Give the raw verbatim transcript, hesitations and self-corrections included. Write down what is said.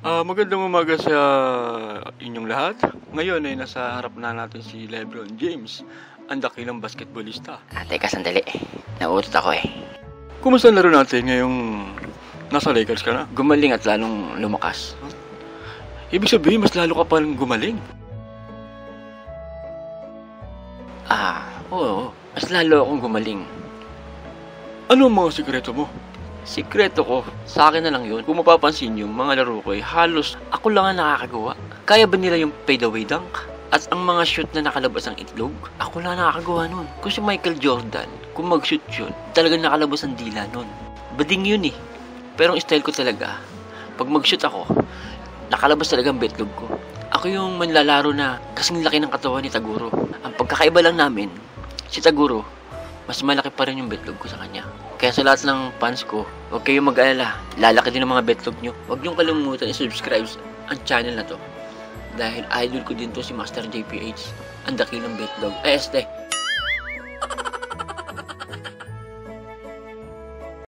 Ah, magandang umaga sa inyong lahat. Ngayon ay nasa harap na natin si Lebron James, ang dakilang basketballista. Ah, teka, sandali. Nauutot ako eh. Kumusta ang laro natin ngayong nasa Lakers ka na? Gumaling at lalong lumakas. Ibig sabihin, mas lalo ka palang gumaling. Ah, oo. Mas lalo akong gumaling. Ano ang mga sikreto mo? Sikreto ko, sa akin na lang yun. Kung mapapansin nyo, mga laro ko eh, halos ako lang ang nakakagawa. Kaya ba nila yung fade away dunk? At ang mga shoot na nakalabas ang itlog, ako lang nakakagawa nun. Kung si Michael Jordan, kung mag-shoot yun, talagang nakalabas ang dila nun. Bading yun eh. Pero ang style ko talaga, pag mag-shoot ako, nakalabas talaga ang betlog ko. Ako yung manlalaro na kasing laki ng katawan ni Taguro. Ang pagkakaiba lang namin, si Taguro, mas malaki pa rin yung betlog ko sa kanya. Kaya sa lahat ng fans ko, huwag kayong mag-alala. Lalaki din ang mga betlog nyo. Huwag niyong kalimutan i-subscribe ang channel na to. Dahil idol ko din to si MasterJay P H. Ang dakilang betlog. Ay, este.